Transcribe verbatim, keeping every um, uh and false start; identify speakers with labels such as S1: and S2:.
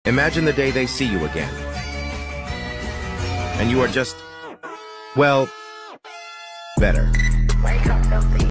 S1: Imagine the day they see you again. And you are just, well, better.